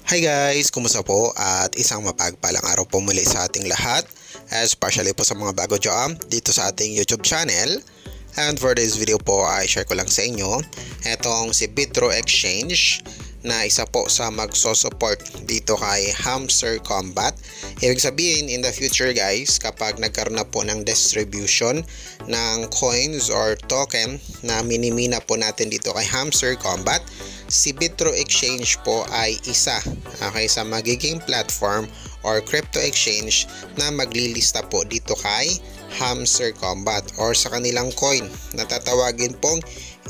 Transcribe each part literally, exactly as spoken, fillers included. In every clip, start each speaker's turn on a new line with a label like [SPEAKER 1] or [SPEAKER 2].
[SPEAKER 1] Hi guys! Kumusta po? At isang mapagpalang araw po muli sa ating lahat, especially po sa mga bago dyan dito sa ating YouTube channel. And for this video po ay share ko lang sa inyo etong si Bitro Exchange na isa po sa magso-support dito kay Hamster Kombat. Ibig sabihin in the future guys, kapag nagkaroon na po ng distribution ng coins or token na minimina po natin dito kay Hamster Kombat, si Bitro Exchange po ay isa okay, sa magiging platform or crypto exchange na maglilista po dito kay Hamster Kombat or sa kanilang coin na tatawagin pong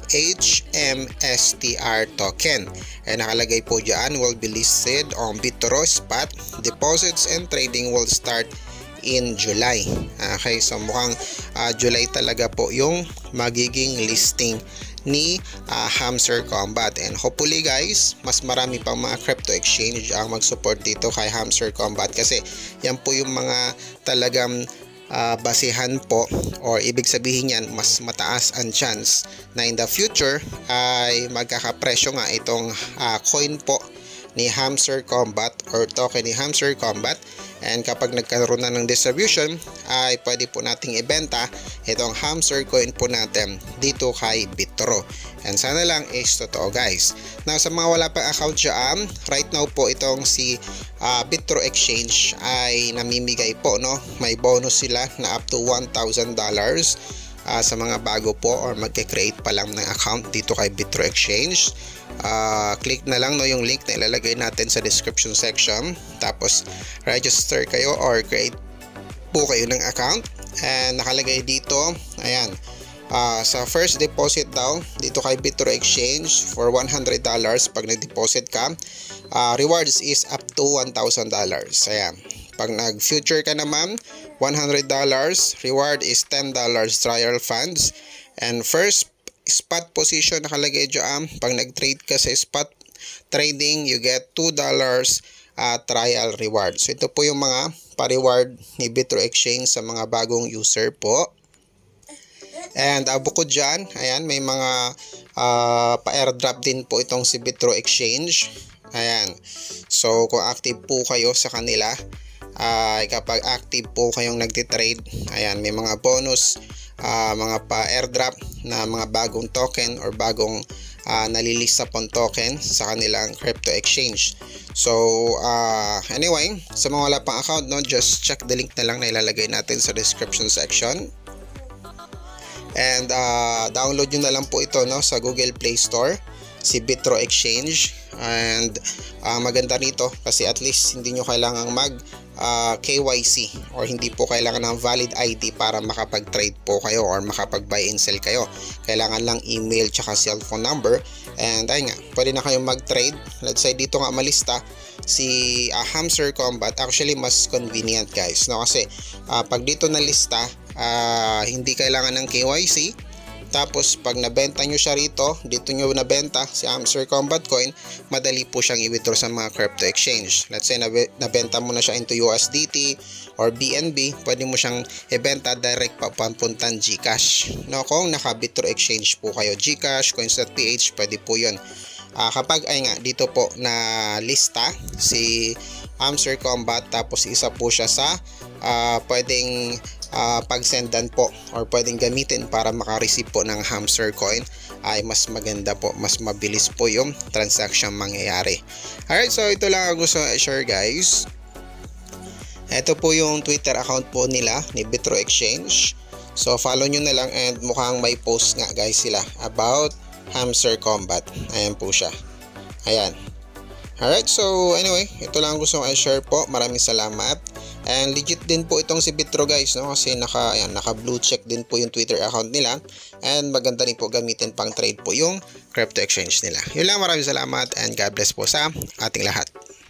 [SPEAKER 1] H M S T R token. And nakalagay po dyan, will be listed on Bitro Spot. Deposits and trading will start in July. Okay, so mukhang uh, July talaga po yung magiging listing ni uh, Hamster Kombat, and hopefully guys mas marami pang mga crypto exchange ang mag-support dito kay Hamster Kombat kasi yan po yung mga talagang uh, basihan po or ibig sabihin yan mas mataas ang chance na in the future ay magkakapresyo nga itong uh, coin po ni Hamster Kombat or token ni Hamster Kombat. And kapag nagkaroon na ng distribution ay pwede po nating ibenta itong hamster coin po natin dito kay Bitro. And sana lang is totoo guys. Now sa mga wala pang account dyan, right now po itong si uh, Bitro Exchange ay namimigay po, no? May bonus sila na up to one thousand dollars uh, sa mga bago po or magke-create pa lang ng account dito kay Bitro Exchange. Uh, click na lang no yung link na ilalagay natin sa description section, tapos register kayo or create po kayo ng account. And nakalagay dito, ayan, uh, sa first deposit daw dito kay Bitro Exchange for one hundred dollars pag nag-deposit ka, uh, rewards is up to one thousand dollars. Ayan, pag nag-future ka naman one hundred dollars, reward is ten dollars trial funds. And first spot position nakalagay dyan, pag nag-trade ka sa spot trading you get two dollars uh, trial reward. So ito po yung mga pa-reward ni Bitro Exchange sa mga bagong user po. And uh, bukod dyan, ayan, may mga uh, pa-airdrop din po itong si Bitro Exchange. Ayan, so kung active po kayo sa kanila, uh, kapag active po kayong nagtitrade, ayan, may mga bonus, Uh, mga pa-airdrop na mga bagong token or bagong uh, nalilista pong token sa kanilang crypto exchange. So uh, anyway, sa mga wala pang account, no, just check the link na lang na ilalagay natin sa description section. And uh, download nyo na lang po ito, no, sa Google Play Store, si Bitro Exchange. And uh, maganda nito kasi at least hindi nyo kailangang mag uh, K Y C or hindi po kailangan ng valid I D para makapag-trade po kayo or makapag-buy and sell kayo. Kailangan lang email tsaka cellphone number. And ayun nga, pwede na kayong mag-trade. Let's say dito nga malista si uh, Hamster Kombat. Actually mas convenient guys, no? Kasi uh, pag dito na lista, uh, hindi kailangan ng K Y C. Tapos pag nabenta nyo siya rito, dito nyo nabenta si Hamster Kombat coin, madali po siyang i-withdraw sa mga crypto exchange. Let's say nabenta mo na siya into U S D T or B N B, pwede mo siyang ibenta direct pa papuntan GCash. No, kung naka Bitro Exchange po kayo, GCash, coins dot p h, pwede po yun. Uh, kapag ay nga dito po na lista si Hamster Kombat, tapos isa po siya sa uh, pwedeng uh, pagsendan po or pwedeng gamitin para makareceive po ng hamster coin, ay mas maganda po, mas mabilis po yung transaction mangyayari. Alright, so ito lang ang gusto i-share guys. Ito po yung Twitter account po nila ni Bitro Exchange. So follow nyo na lang, and mukhang may post nga guys sila about Hamster Kombat. Ayan po siya. Ayan. Alright, so anyway, ito lang gusto kong i-share po. Maraming salamat. And legit din po itong si Bitro guys, no? Kasi naka, ayan, naka blue check din po yung Twitter account nila. And maganda rin po gamitin pang trade po yung crypto exchange nila. Yun lang, maraming salamat and God bless po sa ating lahat.